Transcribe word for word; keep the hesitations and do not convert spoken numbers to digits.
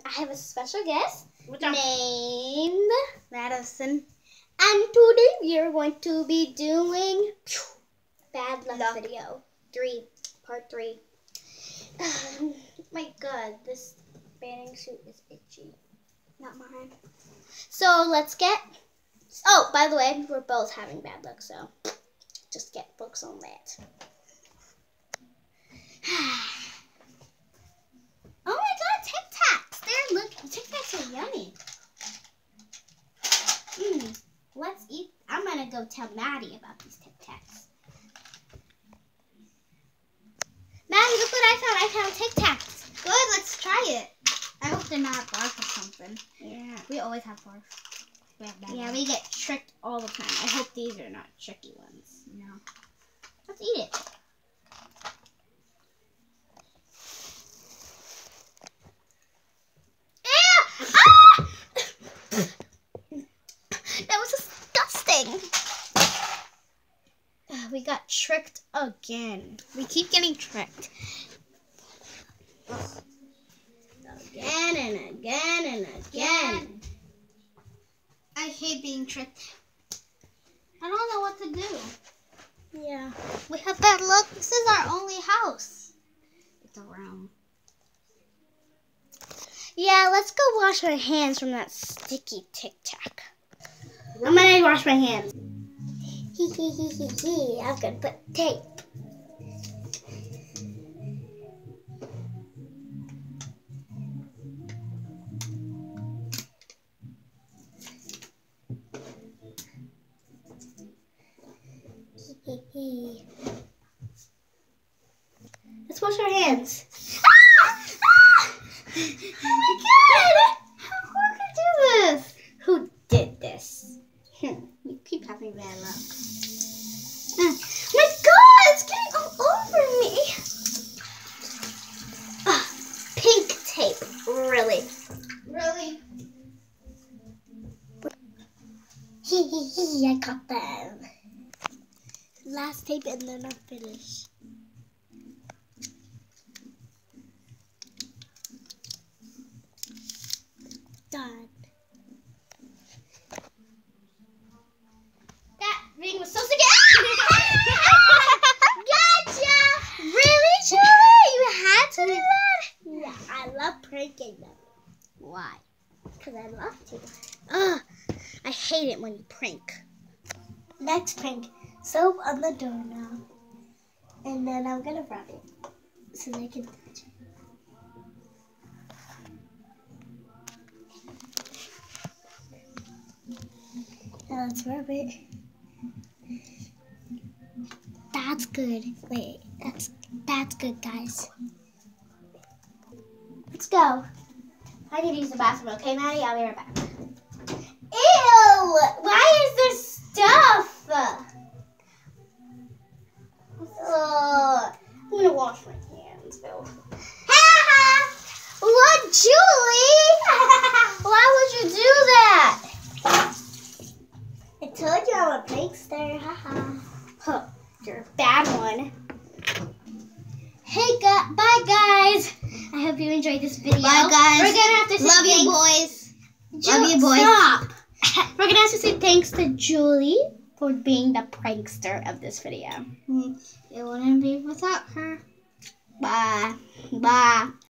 I have a special guest Which named Madison. And today we are going to be doing Bad Luck, Luck. video three, part three. Um, my God, this bathing suit is itchy. Not mine. So let's get. Oh, by the way, we're both having bad luck, so just get focus on that. Oh my God, Tic Tacs! They're look. Tic Tacs are yummy. Mm, let's eat. I'm gonna go tell Maddie about these Tic Tacs. Maddie, look what I found! I found Tic Tacs. Good, let's try it. I hope they're not barf or something. Yeah. We always have barf. We have bad Yeah, luck. we get tricked all the time. I hope these are not tricky ones. No. Let's eat it. Ew! Ah! That was disgusting. Uh, We got tricked again. We keep getting tricked. Again and again and again. I hate being tricked. I don't know what to do. Yeah. We have bad luck. This is our only house. It's around. Yeah, let's go wash our hands from that sticky Tic Tac. I'm gonna wash my hands. Hee hee hee hee hee. I'm gonna put tape. Hee hee hee. Let's wash our hands. Ah! Ah! Oh my God! Who could do this? Who did this? Hmm. You keep having bad luck. Ah. My God! It's getting all over me. Ah, pink tape. Really? Really? Hee hee hee! I got them. Last tape and then I'm finished. Done. That ring was so sticky. Gotcha! Really, Julie? You had to do that? Yeah, I love pranking them. Why? Because I love to. Ugh, I hate it when you prank. Next prank, soap on the doorknob. And then I'm going to rub it so they can touch it. Now let's rub it. That's good. Wait, that's that's good, guys. Let's go. I need to use the bathroom, okay, Maddie? I'll be right back. Ew! Why is there stuff? Ugh. I'm gonna wash my hands, though. What, Julie? Why would you do that? I told you I'm a prankster. Haha. Huh, you're a bad one. Hey, gu- bye guys. I hope you enjoyed this video. Bye, guys. We're gonna have to say Love you, thanks. boys. Ju- Love you, boys. Stop. We're gonna have to say thanks to Julie for being the prankster of this video. It wouldn't be without her. Bye. Bye.